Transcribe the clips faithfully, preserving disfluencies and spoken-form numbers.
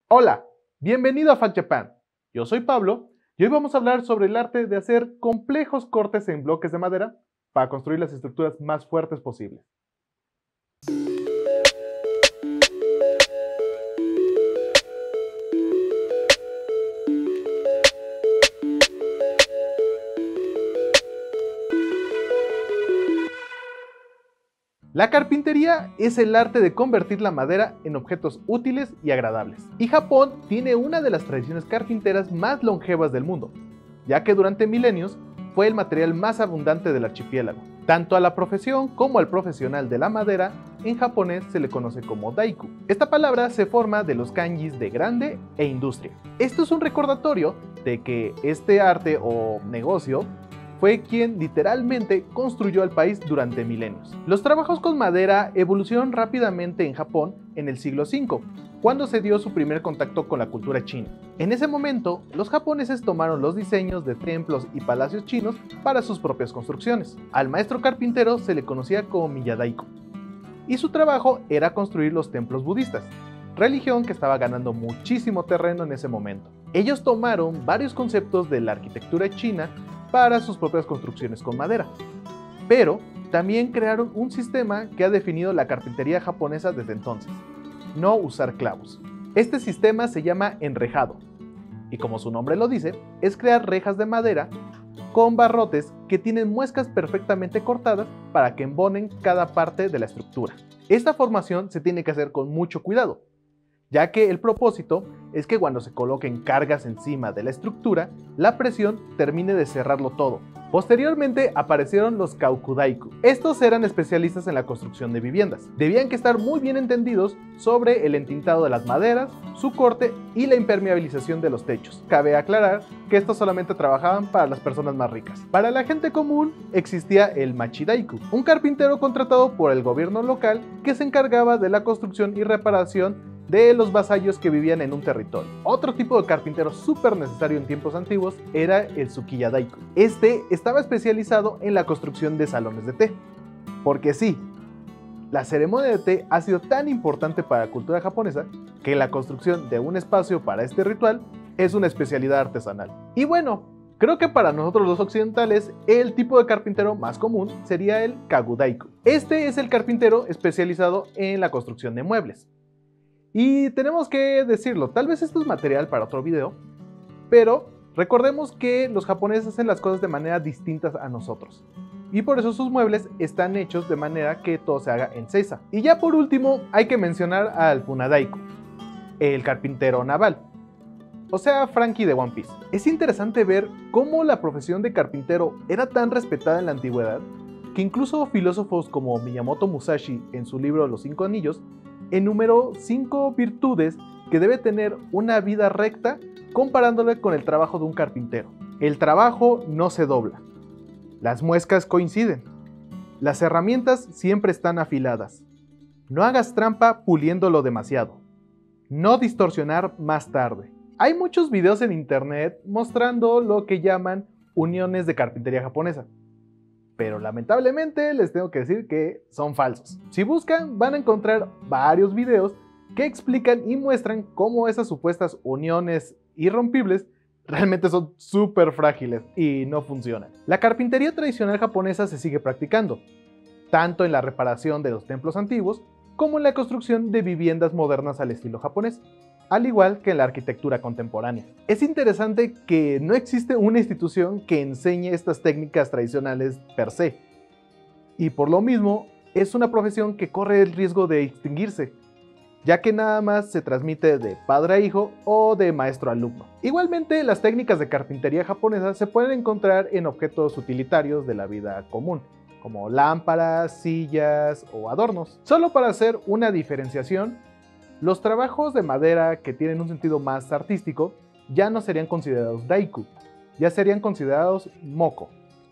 Hola, bienvenido a Fact Japan. Yo soy Pablo y hoy vamos a hablar sobre el arte de hacer complejos cortes en bloques de madera para construir las estructuras más fuertes posibles. La carpintería es el arte de convertir la madera en objetos útiles y agradables. Y Japón tiene una de las tradiciones carpinteras más longevas del mundo, ya que durante milenios fue el material más abundante del archipiélago. Tanto a la profesión como al profesional de la madera, en japonés se le conoce como daiku. Esta palabra se forma de los kanjis de grande e industria. Esto es un recordatorio de que este arte o negocio fue quien literalmente construyó al país durante milenios. Los trabajos con madera evolucionaron rápidamente en Japón en el siglo cinco, cuando se dio su primer contacto con la cultura china. En ese momento, los japoneses tomaron los diseños de templos y palacios chinos para sus propias construcciones. Al maestro carpintero se le conocía como Miyadaiko, y su trabajo era construir los templos budistas, religión que estaba ganando muchísimo terreno en ese momento. Ellos tomaron varios conceptos de la arquitectura china para sus propias construcciones con madera, pero también crearon un sistema que ha definido la carpintería japonesa desde entonces: no usar clavos. Este sistema se llama enrejado, y como su nombre lo dice, es crear rejas de madera con barrotes que tienen muescas perfectamente cortadas para que embonen cada parte de la estructura. Esta formación se tiene que hacer con mucho cuidado, ya que el propósito es que cuando se coloquen cargas encima de la estructura, la presión termine de cerrarlo todo. Posteriormente aparecieron los kaukudaiku. Estos eran especialistas en la construcción de viviendas. Debían que estar muy bien entendidos sobre el entintado de las maderas, su corte y la impermeabilización de los techos. Cabe aclarar que estos solamente trabajaban para las personas más ricas. Para la gente común existía el machidaiku, un carpintero contratado por el gobierno local que se encargaba de la construcción y reparación de los vasallos que vivían en un territorio. Otro tipo de carpintero súper necesario en tiempos antiguos era el tsukiyadaiku. Este estaba especializado en la construcción de salones de té. Porque sí, la ceremonia de té ha sido tan importante para la cultura japonesa que la construcción de un espacio para este ritual es una especialidad artesanal. Y bueno, creo que para nosotros los occidentales el tipo de carpintero más común sería el kagudaiku. Este es el carpintero especializado en la construcción de muebles. Y tenemos que decirlo, tal vez esto es material para otro video, pero recordemos que los japoneses hacen las cosas de manera distintas a nosotros. Y por eso sus muebles están hechos de manera que todo se haga en seiza. Y ya por último hay que mencionar al funadaiku, el carpintero naval, o sea, Franky de One Piece. Es interesante ver cómo la profesión de carpintero era tan respetada en la antigüedad, que incluso filósofos como Miyamoto Musashi en su libro Los Cinco Anillos enumeró cinco virtudes que debe tener una vida recta comparándole con el trabajo de un carpintero. El trabajo no se dobla. Las muescas coinciden. Las herramientas siempre están afiladas. No hagas trampa puliéndolo demasiado. No distorsionar más tarde. Hay muchos videos en internet mostrando lo que llaman uniones de carpintería japonesa, pero lamentablemente les tengo que decir que son falsos. Si buscan, van a encontrar varios videos que explican y muestran cómo esas supuestas uniones irrompibles realmente son súper frágiles y no funcionan. La carpintería tradicional japonesa se sigue practicando, tanto en la reparación de los templos antiguos como en la construcción de viviendas modernas al estilo japonés, al igual que en la arquitectura contemporánea. Es interesante que no existe una institución que enseñe estas técnicas tradicionales per se, y por lo mismo es una profesión que corre el riesgo de extinguirse, ya que nada más se transmite de padre a hijo o de maestro a alumno. Igualmente, las técnicas de carpintería japonesa se pueden encontrar en objetos utilitarios de la vida común, como lámparas, sillas o adornos. Solo para hacer una diferenciación, los trabajos de madera que tienen un sentido más artístico ya no serían considerados daiku, ya serían considerados moko.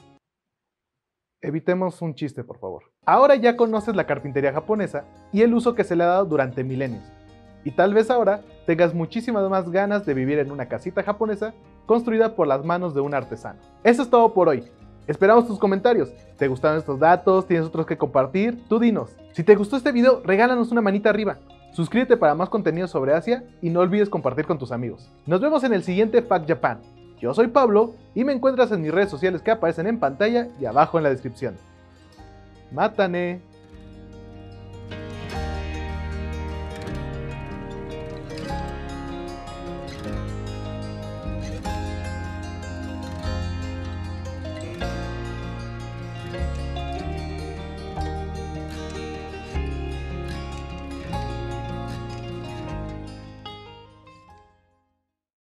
Evitemos un chiste, por favor. Ahora ya conoces la carpintería japonesa y el uso que se le ha dado durante milenios. Y tal vez ahora tengas muchísimas más ganas de vivir en una casita japonesa construida por las manos de un artesano. Eso es todo por hoy. Esperamos tus comentarios. ¿Te gustaron estos datos? ¿Tienes otros que compartir? Tú dinos. Si te gustó este video, regálanos una manita arriba. Suscríbete para más contenido sobre Asia y no olvides compartir con tus amigos. Nos vemos en el siguiente Fact Japan. Yo soy Pablo y me encuentras en mis redes sociales que aparecen en pantalla y abajo en la descripción. ¡Mátane!